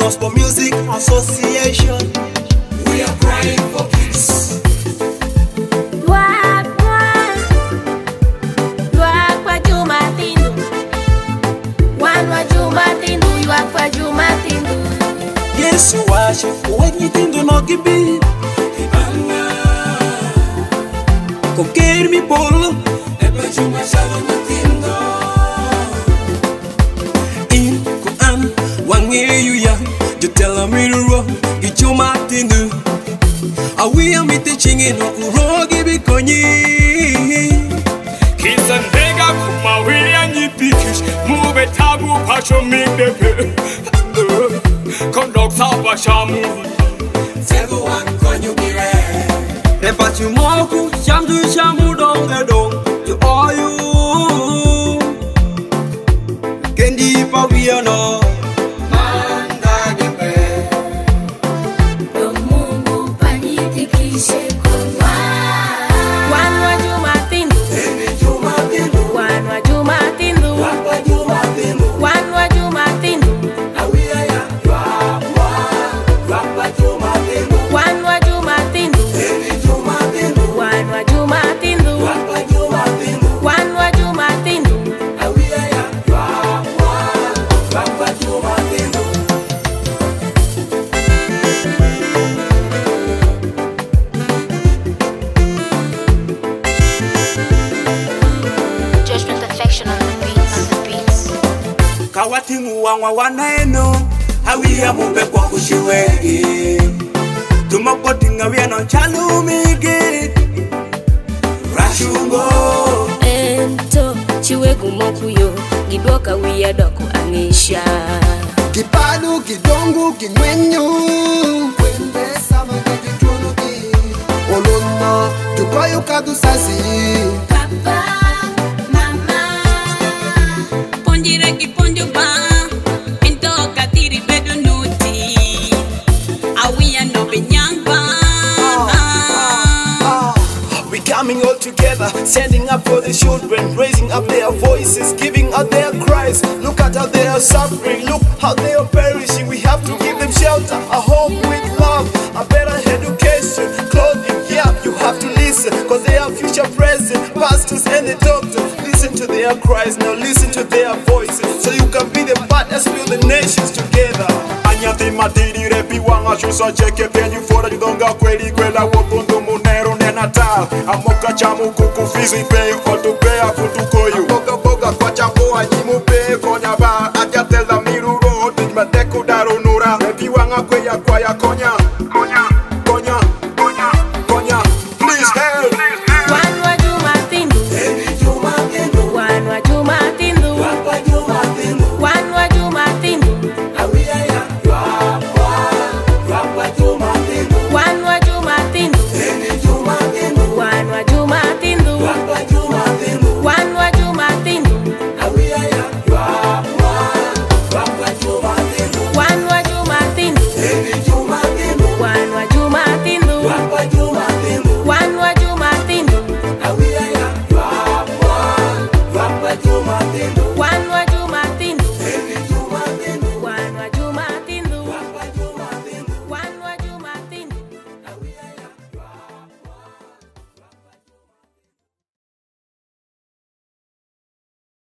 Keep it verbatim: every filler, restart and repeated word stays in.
Gospel Music Association. We are crying for peace. Ywak, ywak, ywak kwa Jumathindu. Wan wa Jumathindu, ywak kwa Jumathindu. Yesu washe uwe nyithindho no gibi. Koker mi polo Eba Juma shalo nyithindho. In ko an wang'eyo ya jotelo miruo gi Jumathindu. Awiya mite ching'eno uro gibi konyi. Kisandega kumawia nyipikish mube tabu pacho mindepe Kondok sapa shamu Tego wan konyo gire. Repa chumoku chamdu chamu donge dong yo oyu. Kendi pa wiano Manda gepe. Yo Mungu panitikishe kwa Wan wa Jumathindu. Eni Jumathindu. Wan wa Jumathindu. Wapa Jumathindu. Wan wa Jumathindu. Awia ya Ywak, wapa Jumathindu. Wan wa Jumathindu. Eni Jumathindu. Wan wa Jumathindu. Wapa Jumathindu. Wan wa Jumathindu. Awia ya Ywak, wapa Jumathindu. Judgment affection on the beats, on the beats. kawatingu wangwa wanaeno awiya mube kwa kushiwegi. Tumokotinga wiano chalumigi rashungo. Ento chiwe gumokuyo gidoka wiya doko anisha. Kipadu, kidongo, kingwenyu Kwende sama kikitunu ki Olona, tukoyo kadu sasi Papa, mama, Ponjire ki ponjo ba, ento katiri bedo nuti. Awiya no benyangba. We coming all together, standing up for the children, raising up their voices, giving out their cries. Look at how they are suffering, look how they are perishing. We have to give them shelter, a home with love, a better education, clothing. Yeah, you have to listen, cause they are future president, pastors and the doctors. Listen to their cries, now listen to their voices, so you can be the partners, build the nations together. Anyati matiri repi wanga shusa cheke penyu fora judonga kweli kwela wopundu munero ne natal Amoka chamu kuku fizi peyo otupea futukoyu Boga boga kwa chambo ajimu pe konya ba Aja telda miruro tijma teku darunura Repi wanga kweya kwaya konya